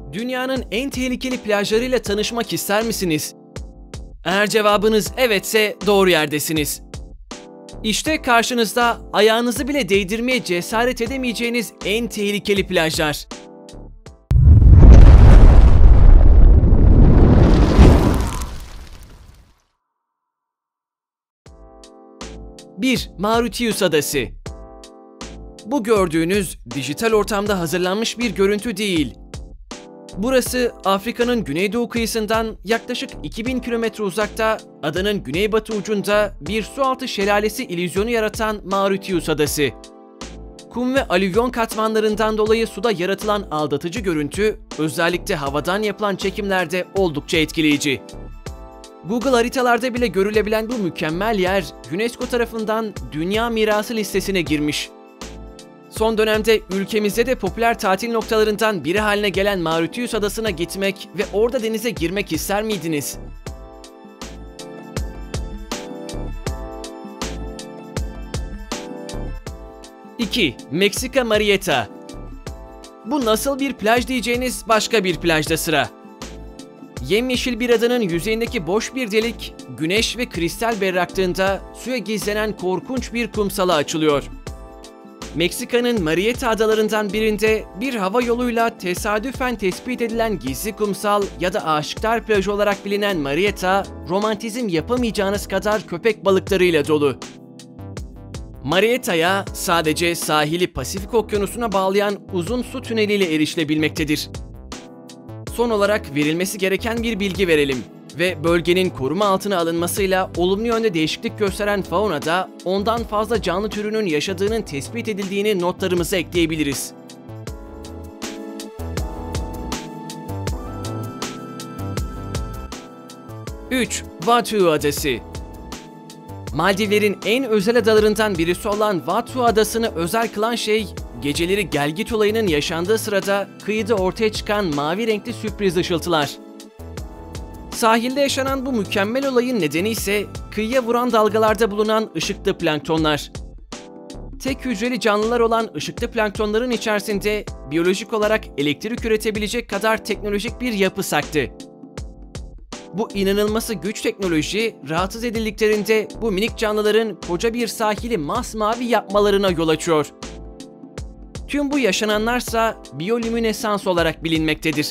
Dünyanın en tehlikeli plajlarıyla tanışmak ister misiniz? Eğer cevabınız evetse doğru yerdesiniz. İşte karşınızda ayağınızı bile değdirmeye cesaret edemeyeceğiniz en tehlikeli plajlar. Bir, Mauritius Adası. Bu gördüğünüz dijital ortamda hazırlanmış bir görüntü değil. Burası Afrika'nın güneydoğu kıyısından yaklaşık 2000 kilometre uzakta, adanın güneybatı ucunda bir sualtı şelalesi illüzyonu yaratan Mauritius Adası. Kum ve alüvyon katmanlarından dolayı suda yaratılan aldatıcı görüntü, özellikle havadan yapılan çekimlerde oldukça etkileyici. Google haritalarda bile görülebilen bu mükemmel yer, UNESCO tarafından Dünya Mirası listesine girmiş. Son dönemde ülkemizde de popüler tatil noktalarından biri haline gelen Mauritius Adası'na gitmek ve orada denize girmek ister miydiniz? İki, Meksika Marietta. Bu nasıl bir plaj diyeceğiniz başka bir plajda sıra. Yemyeşil bir adanın yüzeyindeki boş bir delik, güneş ve kristal berraklığında suya gizlenen korkunç bir kumsala açılıyor. Meksika'nın Marietta adalarından birinde bir hava yoluyla tesadüfen tespit edilen gizli kumsal ya da aşıklar plajı olarak bilinen Marietta, romantizm yapamayacağınız kadar köpek balıklarıyla dolu. Marietta'ya sadece sahili Pasifik Okyanusu'na bağlayan uzun su tüneliyle erişilebilmektedir. Son olarak verilmesi gereken bir bilgi verelim ve bölgenin koruma altına alınmasıyla olumlu yönde değişiklik gösteren faunada ondan fazla canlı türünün yaşadığının tespit edildiğini notlarımıza ekleyebiliriz. Üç, Vanuatu Adası. Maldivlerin en özel adalarından birisi olan Vanuatu Adası'nı özel kılan şey, geceleri gelgit olayının yaşandığı sırada kıyıda ortaya çıkan mavi renkli sürpriz ışıltılar. Sahilde yaşanan bu mükemmel olayın nedeni ise kıyıya vuran dalgalarda bulunan ışıklı planktonlar. Tek hücreli canlılar olan ışıklı planktonların içerisinde biyolojik olarak elektrik üretebilecek kadar teknolojik bir yapı saklı. Bu inanılması güç teknoloji, rahatsız edildiklerinde bu minik canlıların koca bir sahili masmavi yapmalarına yol açıyor. Tüm bu yaşananlarsa biyolüminesans olarak bilinmektedir.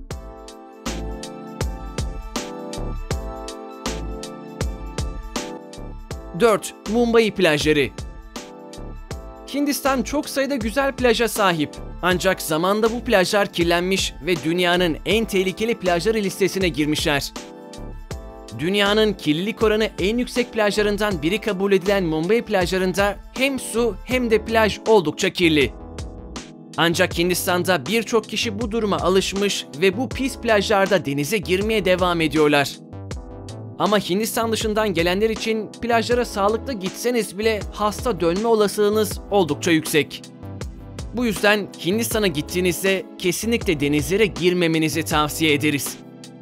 Dört, Mumbai plajları. Hindistan çok sayıda güzel plaja sahip. Ancak zamanla bu plajlar kirlenmiş ve dünyanın en tehlikeli plajları listesine girmişler. Dünyanın kirlilik oranı en yüksek plajlarından biri kabul edilen Mumbai plajlarında hem su hem de plaj oldukça kirli. Ancak Hindistan'da birçok kişi bu duruma alışmış ve bu pis plajlarda denize girmeye devam ediyorlar. Ama Hindistan dışından gelenler için plajlara sağlıklı gitseniz bile hasta dönme olasılığınız oldukça yüksek. Bu yüzden Hindistan'a gittiğinizde kesinlikle denizlere girmemenizi tavsiye ederiz.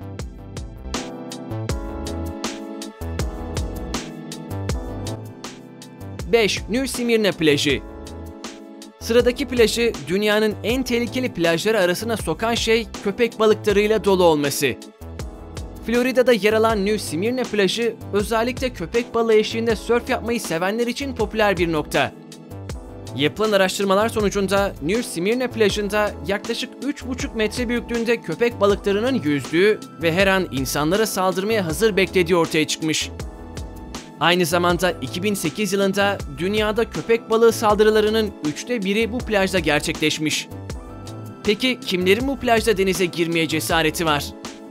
Beş, New Smyrna plajı. Sıradaki plajı dünyanın en tehlikeli plajları arasına sokan şey köpek balıklarıyla dolu olması. Florida'da yer alan New Smyrna plajı özellikle köpek balığı eşliğinde sörf yapmayı sevenler için popüler bir nokta. Yapılan araştırmalar sonucunda New Smyrna plajında yaklaşık 3,5 metre büyüklüğünde köpek balıklarının yüzdüğü ve her an insanlara saldırmaya hazır beklediği ortaya çıkmış. Aynı zamanda 2008 yılında dünyada köpek balığı saldırılarının 1/3 bu plajda gerçekleşmiş. Peki kimlerin bu plajda denize girmeye cesareti var?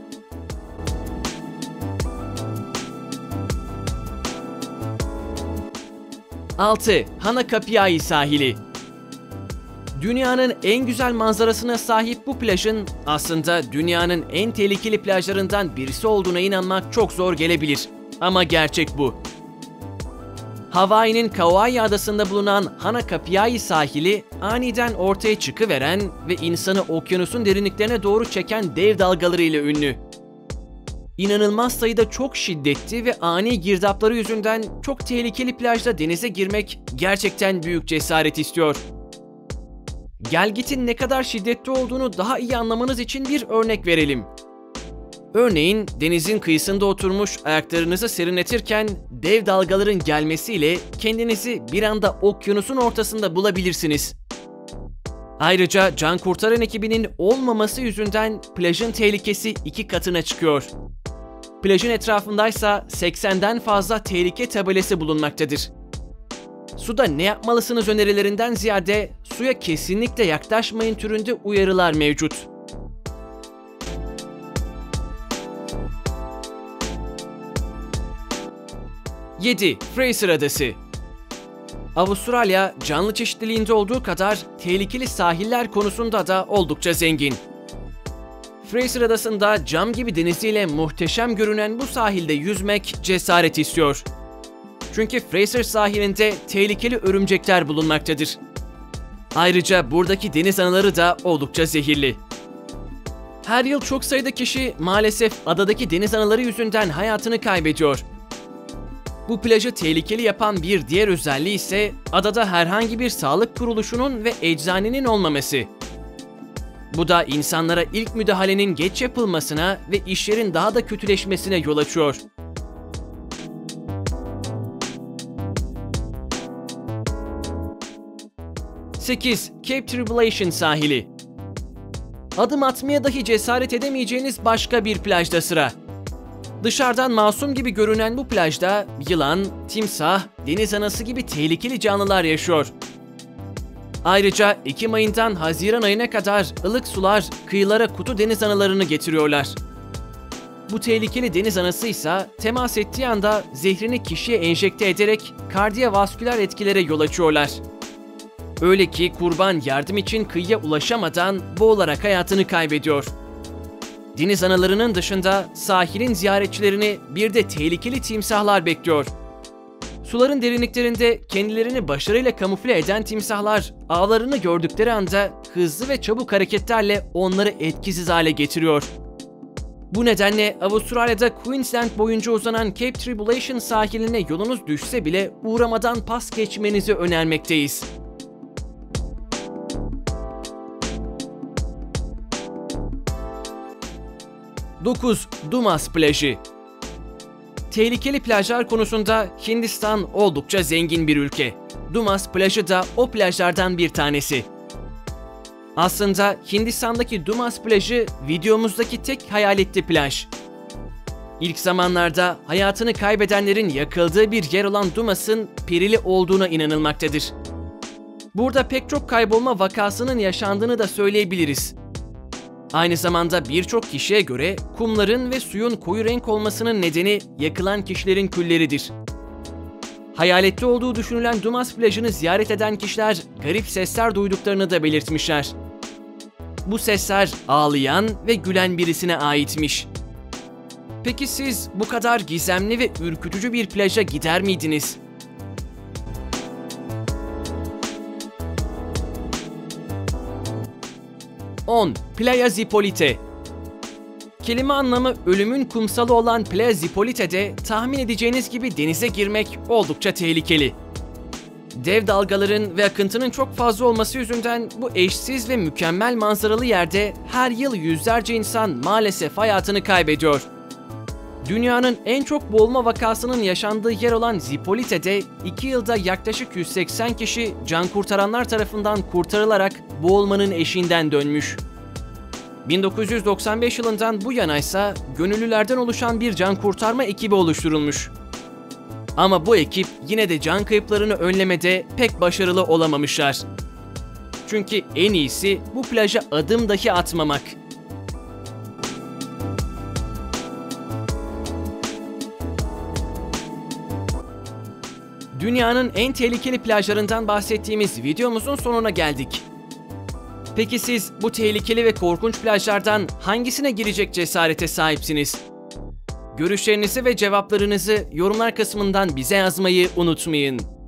Altı, Hanakapiai sahili. Dünyanın en güzel manzarasına sahip bu plajın aslında dünyanın en tehlikeli plajlarından birisi olduğuna inanmak çok zor gelebilir. Ama gerçek bu. Hawaii'nin Kauai adasında bulunan Hanakapiai sahili aniden ortaya çıkıveren ve insanı okyanusun derinliklerine doğru çeken dev dalgalarıyla ünlü. İnanılmaz sayıda çok şiddetli ve ani girdapları yüzünden çok tehlikeli plajda denize girmek gerçekten büyük cesaret istiyor. Gelgitin ne kadar şiddetli olduğunu daha iyi anlamanız için bir örnek verelim. Örneğin denizin kıyısında oturmuş ayaklarınızı serinletirken dev dalgaların gelmesiyle kendinizi bir anda okyanusun ortasında bulabilirsiniz. Ayrıca can kurtaran ekibinin olmaması yüzünden plajın tehlikesi 2 katına çıkıyor. Plajın etrafındaysa 80'den fazla tehlike tabelası bulunmaktadır. Suda ne yapmalısınız önerilerinden ziyade suya kesinlikle yaklaşmayın türünde uyarılar mevcut. Yedi. Fraser Adası. Avustralya, canlı çeşitliliğinde olduğu kadar tehlikeli sahiller konusunda da oldukça zengin. Fraser Adası'nda cam gibi deniziyle muhteşem görünen bu sahilde yüzmek cesaret istiyor. Çünkü Fraser sahilinde tehlikeli örümcekler bulunmaktadır. Ayrıca buradaki deniz anaları da oldukça zehirli. Her yıl çok sayıda kişi maalesef adadaki deniz anaları yüzünden hayatını kaybediyor. Bu plajı tehlikeli yapan bir diğer özelliği ise adada herhangi bir sağlık kuruluşunun ve eczanenin olmaması. Bu da insanlara ilk müdahalenin geç yapılmasına ve işlerin daha da kötüleşmesine yol açıyor. Sekiz. Cape Tribulation sahili. Adım atmaya dahi cesaret edemeyeceğiniz başka bir plajda sıra. Dışarıdan masum gibi görünen bu plajda yılan, timsah, deniz anası gibi tehlikeli canlılar yaşıyor. Ayrıca Ekim ayından Haziran ayına kadar ılık sular kıyılara kutu deniz analarını getiriyorlar. Bu tehlikeli deniz anası ise temas ettiği anda zehrini kişiye enjekte ederek kardiyovasküler etkilere yol açıyorlar. Öyle ki kurban yardım için kıyıya ulaşamadan boğularak hayatını kaybediyor. Deniz analarının dışında sahilin ziyaretçilerini bir de tehlikeli timsahlar bekliyor. Suların derinliklerinde kendilerini başarıyla kamufle eden timsahlar avlarını gördükleri anda hızlı ve çabuk hareketlerle onları etkisiz hale getiriyor. Bu nedenle Avustralya'da Queensland boyunca uzanan Cape Tribulation sahiline yolunuz düşse bile uğramadan pas geçmenizi önermekteyiz. 9. Dumas Plajı. Tehlikeli plajlar konusunda Hindistan oldukça zengin bir ülke. Dumas Plajı da o plajlardan bir tanesi. Aslında Hindistan'daki Dumas Plajı videomuzdaki tek hayaletli plaj. İlk zamanlarda hayatını kaybedenlerin yakıldığı bir yer olan Dumas'ın perili olduğuna inanılmaktadır. Burada pek çok kaybolma vakasının yaşandığını da söyleyebiliriz. Aynı zamanda birçok kişiye göre kumların ve suyun koyu renk olmasının nedeni yakılan kişilerin külleridir. Hayaletli olduğu düşünülen Dumas plajını ziyaret eden kişiler garip sesler duyduklarını da belirtmişler. Bu sesler ağlayan ve gülen birisine aitmiş. Peki siz bu kadar gizemli ve ürkütücü bir plaja gider miydiniz? Playa Zipolite. Kelime anlamı ölümün kumsalı olan Playa Zipolite'de tahmin edeceğiniz gibi denize girmek oldukça tehlikeli. Dev dalgaların ve akıntının çok fazla olması yüzünden bu eşsiz ve mükemmel manzaralı yerde her yıl yüzlerce insan maalesef hayatını kaybediyor. Dünyanın en çok boğulma vakasının yaşandığı yer olan Zipolite'de 2 yılda yaklaşık 180 kişi can kurtaranlar tarafından kurtarılarak boğulmanın eşiğinden dönmüş. 1995 yılından bu yana ise gönüllülerden oluşan bir can kurtarma ekibi oluşturulmuş. Ama bu ekip yine de can kayıplarını önlemede pek başarılı olamamışlar. Çünkü en iyisi bu plaja adım dahi atmamak. Dünyanın en tehlikeli plajlarından bahsettiğimiz videomuzun sonuna geldik. Peki siz bu tehlikeli ve korkunç plajlardan hangisine girecek cesarete sahipsiniz? Görüşlerinizi ve cevaplarınızı yorumlar kısmından bize yazmayı unutmayın.